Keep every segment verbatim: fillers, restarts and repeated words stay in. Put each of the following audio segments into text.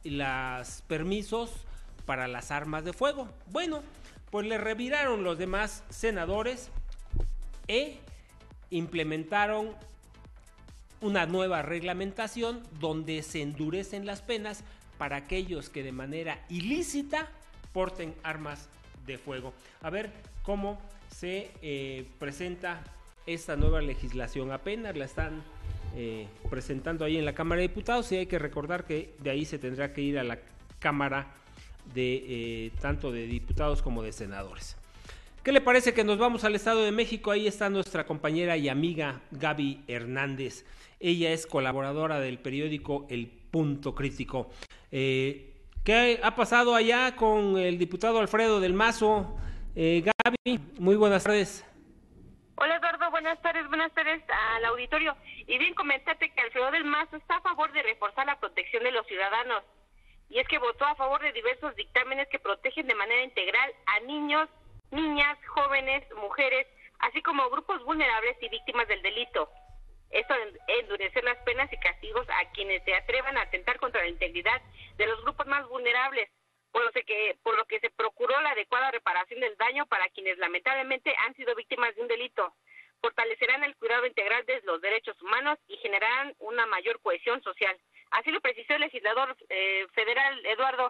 los permisos para las armas de fuego. Bueno, pues le reviraron los demás senadores e implementaron una nueva reglamentación donde se endurecen las penas para aquellos que de manera ilícita porten armas de fuego. A ver cómo se eh, presenta esta nueva legislación. Apenas la están eh, presentando ahí en la Cámara de Diputados y hay que recordar que de ahí se tendrá que ir a la Cámara de eh, tanto de diputados como de senadores. ¿Qué le parece que nos vamos al Estado de México? Ahí está nuestra compañera y amiga Gaby Hernández. Ella es colaboradora del periódico El Punto Crítico. Eh, ¿Qué ha pasado allá con el diputado Alfredo del Mazo? Eh, Gaby, muy buenas tardes. Hola Eduardo, buenas tardes, buenas tardes al auditorio. Y bien comentarte que Alfredo del Mazo está a favor de reforzar la protección de los ciudadanos. Y es que votó a favor de diversos dictámenes que protegen de manera integral a niños, niñas, jóvenes, mujeres, así como grupos vulnerables y víctimas del delito. Esto endurecer las penas y castigos a quienes se atrevan a atentar contra la integridad de los grupos más vulnerables, por lo que, por lo que se procuró la adecuada reparación del daño para quienes lamentablemente han sido víctimas de un delito. Fortalecerán el cuidado integral de los derechos humanos y generarán una mayor cohesión social. Así lo precisó el legislador eh, federal, Eduardo.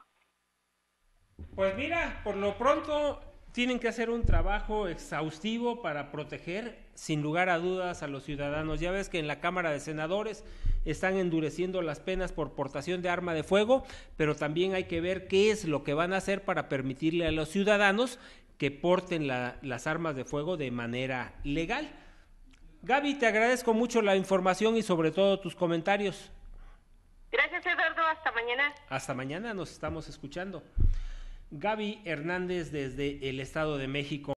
Pues mira, por lo pronto tienen que hacer un trabajo exhaustivo para proteger sin lugar a dudas a los ciudadanos. Ya ves que en la Cámara de Senadores están endureciendo las penas por portación de arma de fuego, pero también hay que ver qué es lo que van a hacer para permitirle a los ciudadanos que porten la, las armas de fuego de manera legal. Gaby, te agradezco mucho la información y sobre todo tus comentarios. Gracias, Eduardo, hasta mañana. Hasta mañana, nos estamos escuchando. Gaby Hernández desde el Estado de México.